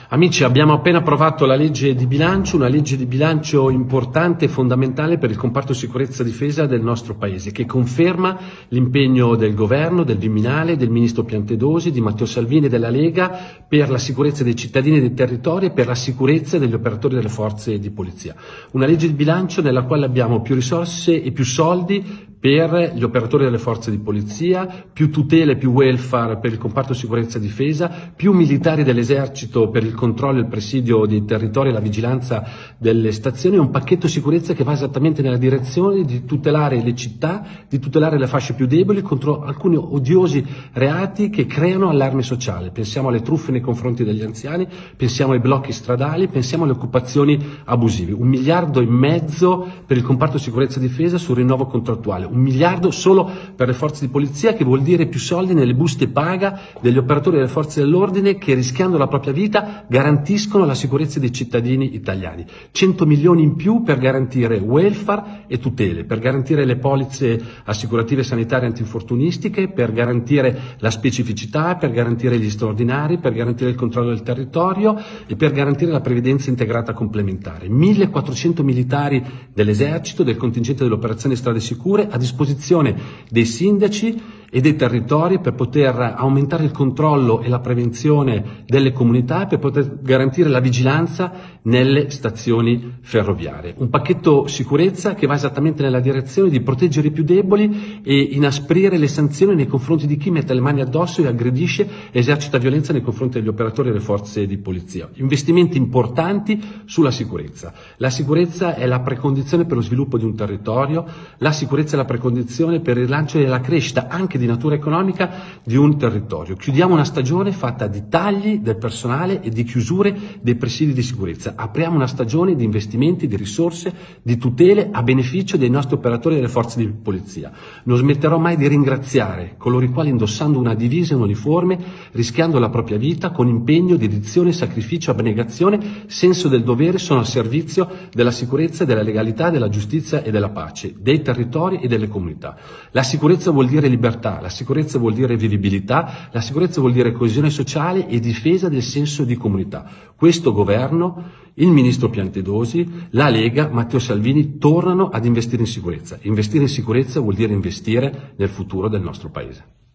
Amici, abbiamo appena approvato la legge di bilancio, una legge di bilancio importante e fondamentale per il comparto sicurezza e difesa del nostro Paese, che conferma l'impegno del Governo, del Viminale, del Ministro Piantedosi, di Matteo Salvini e della Lega per la sicurezza dei cittadini e dei territori e per la sicurezza degli operatori delle forze di polizia. Una legge di bilancio nella quale abbiamo più risorse e più soldi per gli operatori delle forze di polizia, più tutele, più welfare per il comparto sicurezza e difesa, più militari dell'esercito per il controllo e il presidio dei territori e la vigilanza delle stazioni, un pacchetto sicurezza che va esattamente nella direzione di tutelare le città, di tutelare le fasce più deboli contro alcuni odiosi reati che creano allarme sociale. Pensiamo alle truffe nei confronti degli anziani, pensiamo ai blocchi stradali, pensiamo alle occupazioni abusive. 1,5 miliardi per il comparto sicurezza e difesa sul rinnovo contrattuale. 1 miliardo solo per le forze di polizia, che vuol dire più soldi nelle buste paga degli operatori delle forze dell'ordine che, rischiando la propria vita, garantiscono la sicurezza dei cittadini italiani. 100 milioni in più per garantire welfare e tutele, per garantire le polizze assicurative sanitarie antinfortunistiche, per garantire la specificità, per garantire gli straordinari, per garantire il controllo del territorio e per garantire la previdenza integrata complementare. 1.400 militari dell'esercito, del contingente delle operazioni strade sicure, a disposizione dei sindaci e dei territori per poter aumentare il controllo e la prevenzione delle comunità e per poter garantire la vigilanza nelle stazioni ferroviarie. Un pacchetto sicurezza che va esattamente nella direzione di proteggere i più deboli e inasprire le sanzioni nei confronti di chi mette le mani addosso e aggredisce e esercita violenza nei confronti degli operatori delle forze di polizia. Investimenti importanti sulla sicurezza. La sicurezza è la precondizione per lo sviluppo di un territorio, la sicurezza è la precondizione per il rilancio e la crescita anche di natura economica di un territorio. Chiudiamo una stagione fatta di tagli del personale e di chiusure dei presidi di sicurezza. Apriamo una stagione di investimenti, di risorse, di tutele a beneficio dei nostri operatori delle forze di polizia. Non smetterò mai di ringraziare coloro i quali, indossando una divisa e un uniforme, rischiando la propria vita, con impegno, dedizione, sacrificio, abnegazione, senso del dovere, sono al servizio della sicurezza, della legalità, della giustizia e della pace, dei territori e delle comunità. La sicurezza vuol dire libertà. La sicurezza vuol dire vivibilità, la sicurezza vuol dire coesione sociale e difesa del senso di comunità. Questo governo, il ministro Piantedosi, la Lega, Matteo Salvini tornano ad investire in sicurezza. Investire in sicurezza vuol dire investire nel futuro del nostro Paese.